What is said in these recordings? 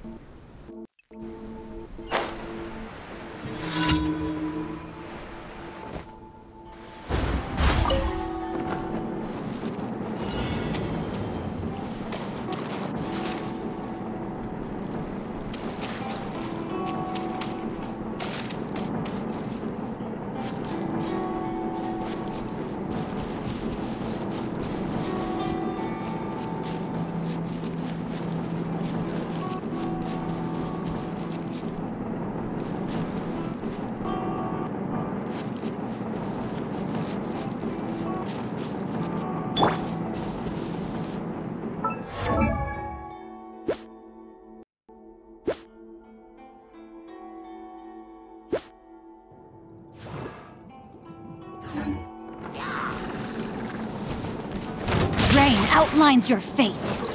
Rain outlines your fate.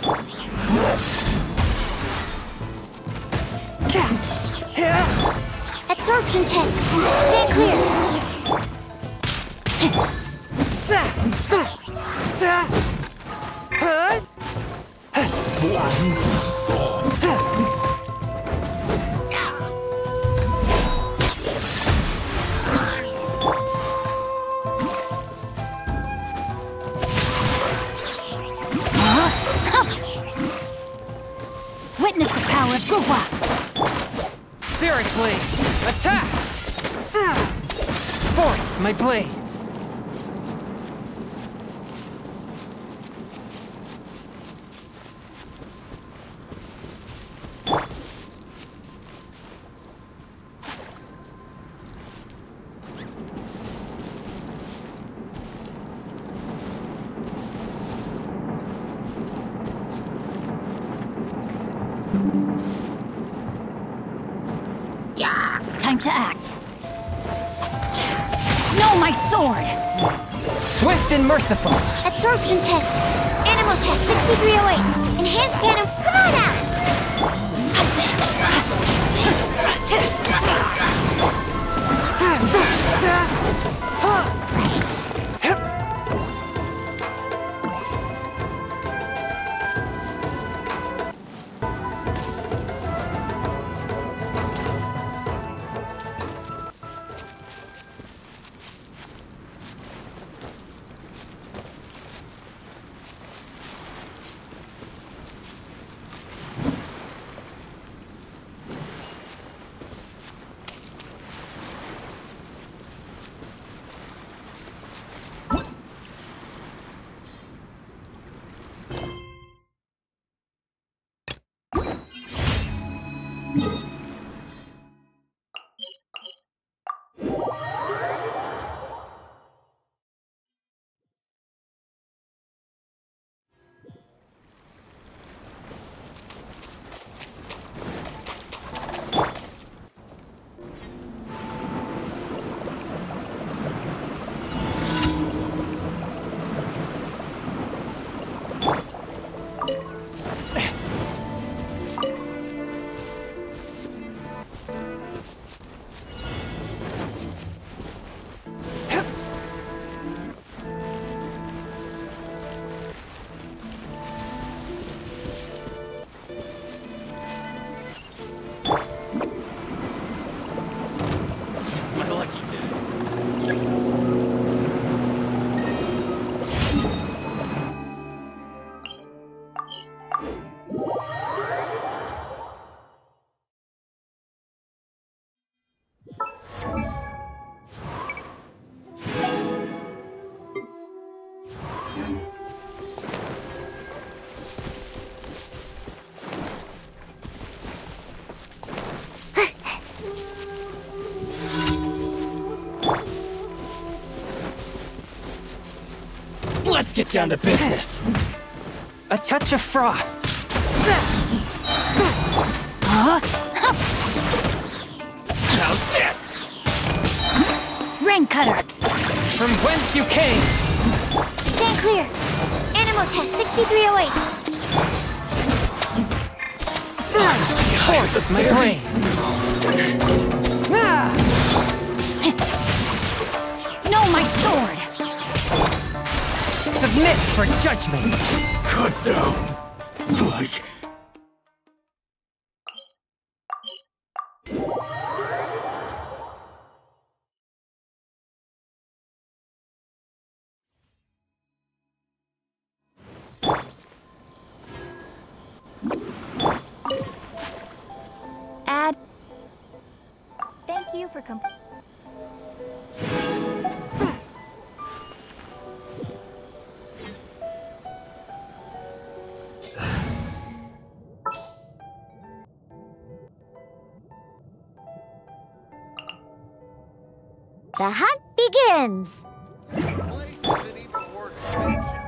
Absorption test. Stand clear. Witness the power of Guhua! Spirit Blade! Attack! Forth, my blade! Time to act. No, my sword! Swift and merciful! Absorption test. Animal test 6308. Enhanced anim. Come on out! Let's get down to business! A touch of frost! How's this? Rain Cutter! From whence you came! Stand clear. Animal test 6308. Forth with my brain! No, my sword! Submit for judgment! Cut down. Like... for The hunt begins! Place isn't even worth mentioning.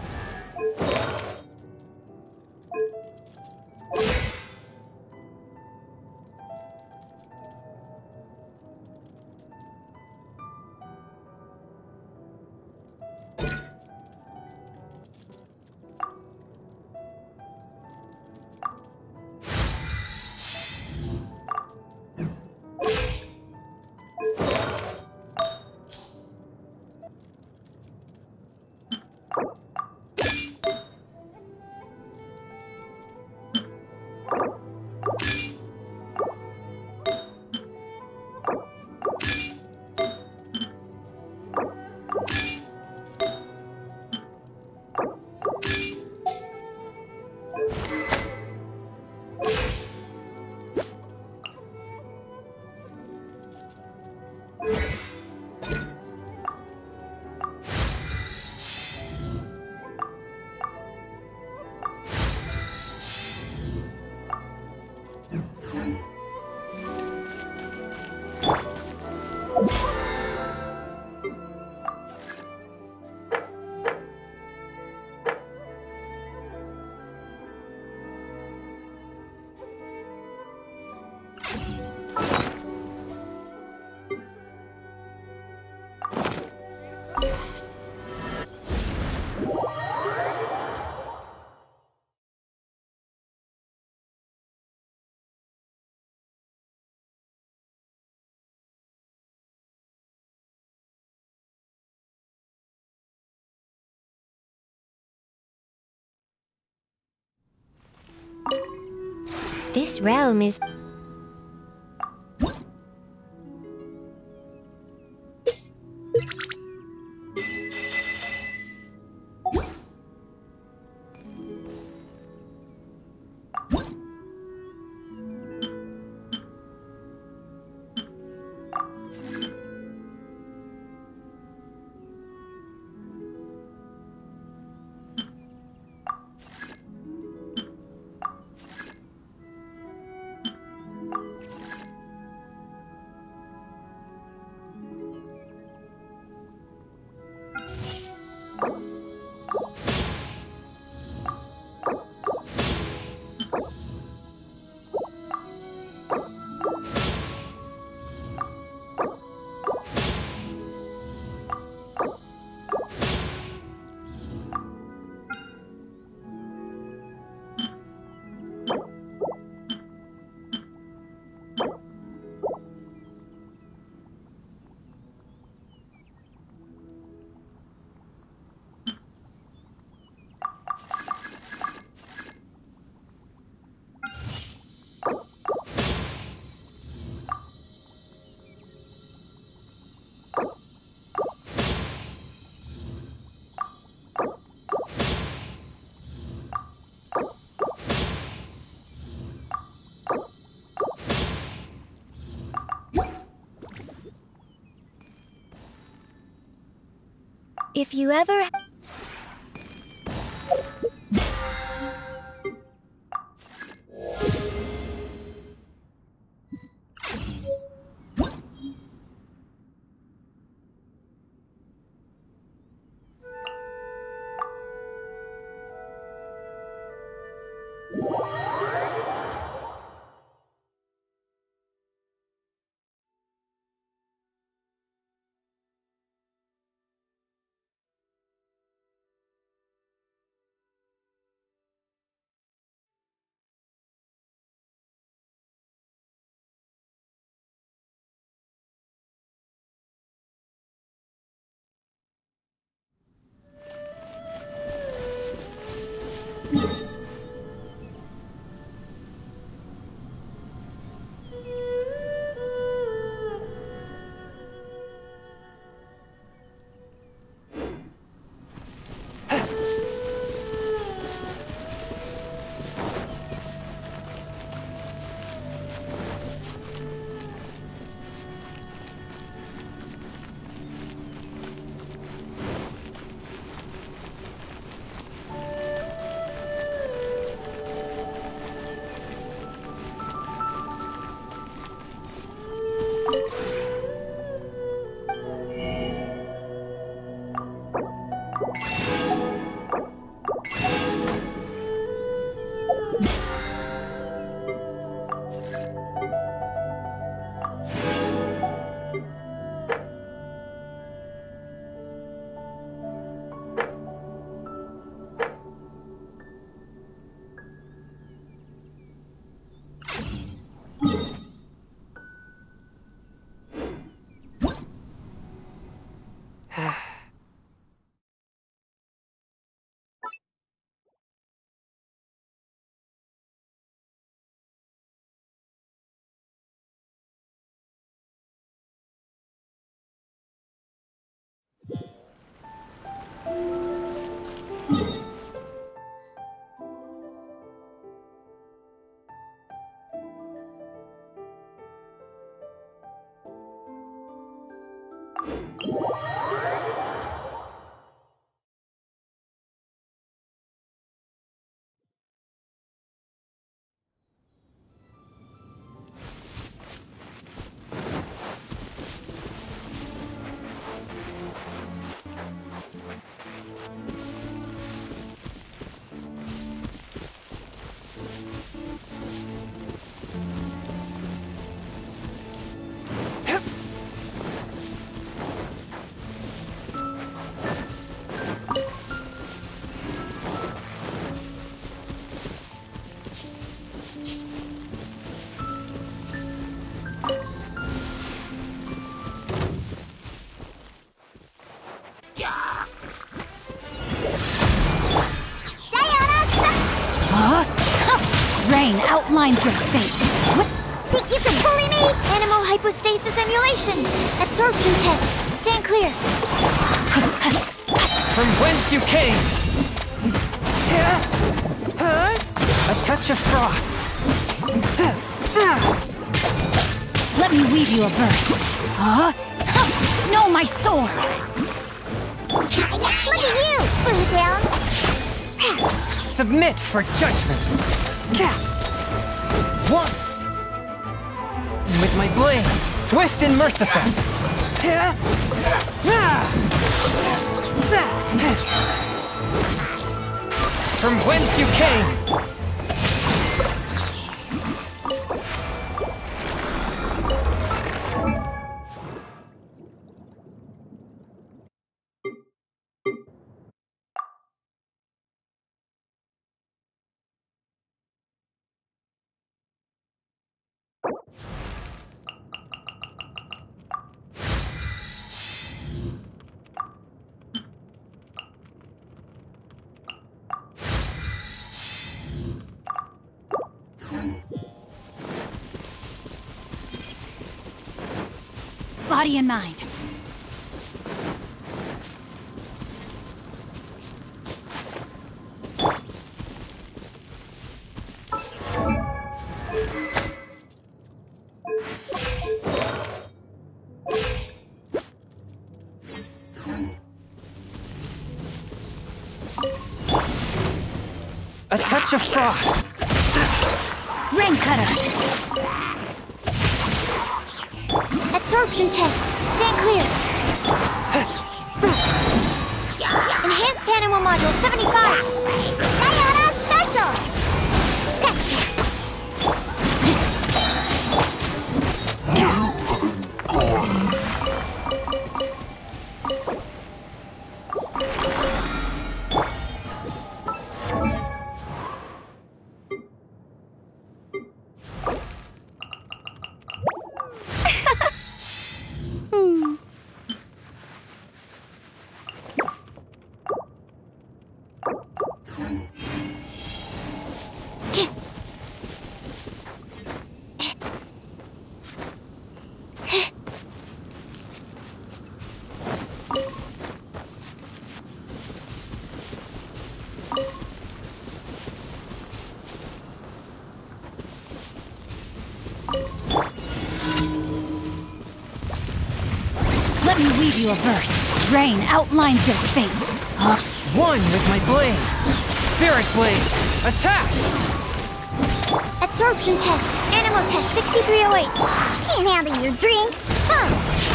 This realm is... If you ever... Rain outlines your fate. What? Think you can bully me? Animal hypostasis emulation. Absorption test. Stand clear. From whence you came! A touch of frost! Let me weave you a verse. Huh? No, my sword! Look at you, Boo Down. Submit for judgment! One! With my blade, swift and merciful! From whence you came! Body and mind. A touch of frost! Rain cutter! Absorption test. Stand clear. Enhanced animal module 75. Diana special. Scratch that. Let me weave you a verse. Rain outlines your fate. Huh? One with my blade! Spirit blade! Attack! Absorption test. Animal test 6308. Can't handle your drink. Huh.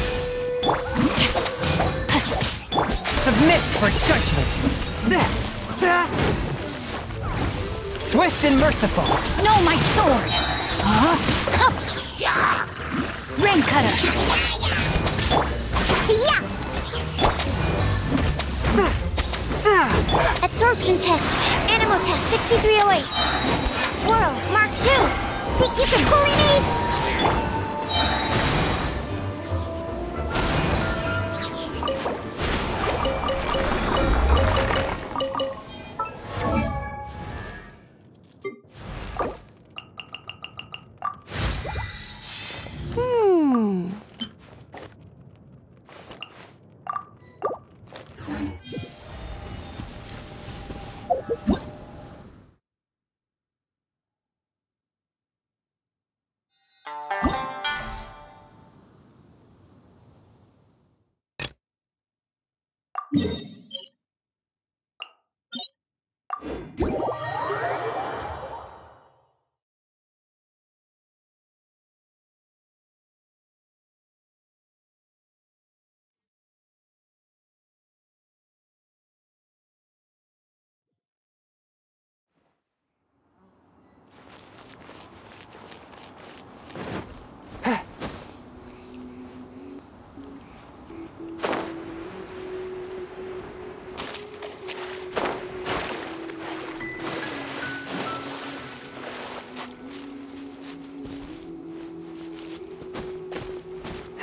Submit for judgment! Swift and merciful! No, my sword! Huh? Rain cutter! Yeah. Absorption test. Animal test 6308. Swirl Mark 2. Think you can bully me?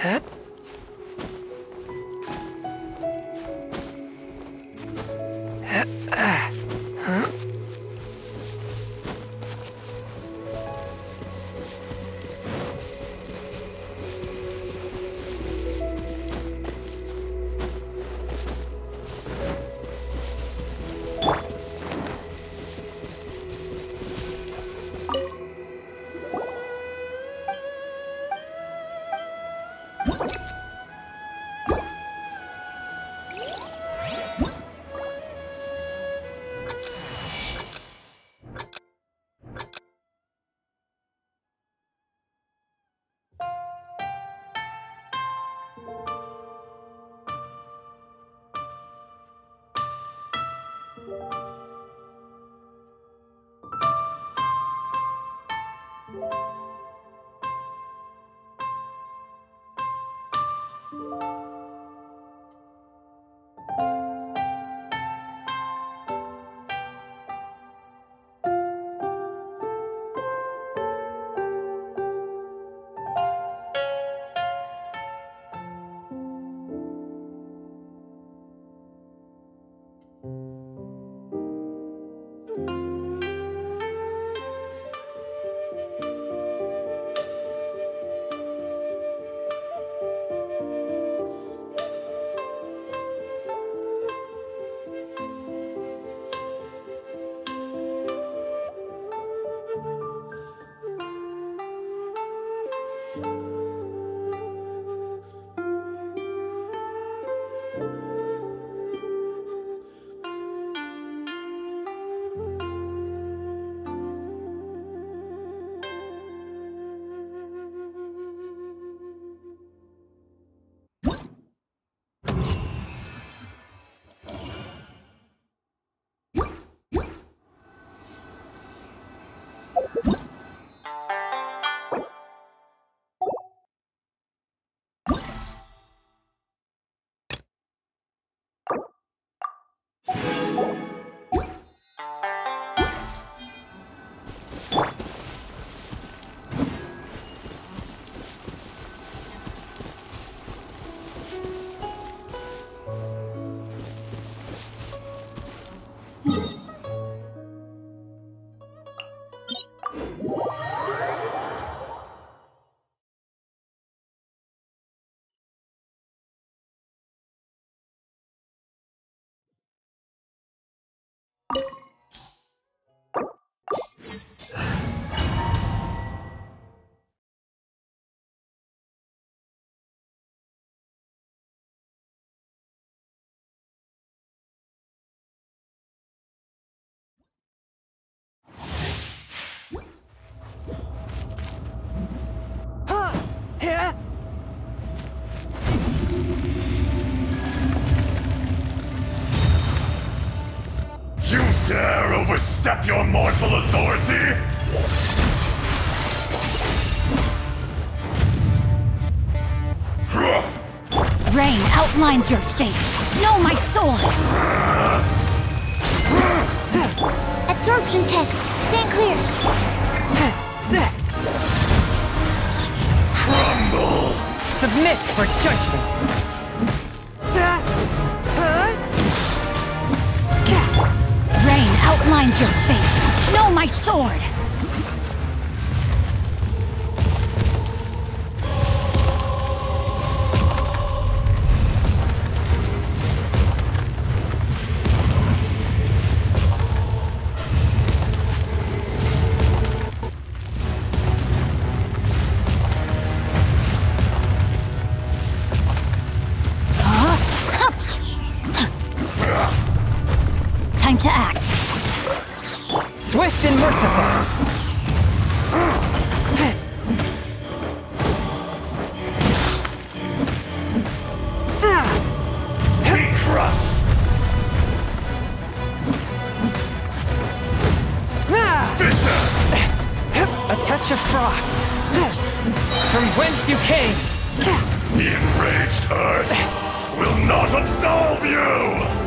You dare overstep your mortal authority? Rain outlines your fate. Know my sword! Absorption test. Stand clear. Crumble! Submit for judgment! Rain outlines your fate. Know my sword! Time to act. Swift and merciful! Be crushed! Fisher! A touch of frost! From whence you came! The enraged earth will not absolve you!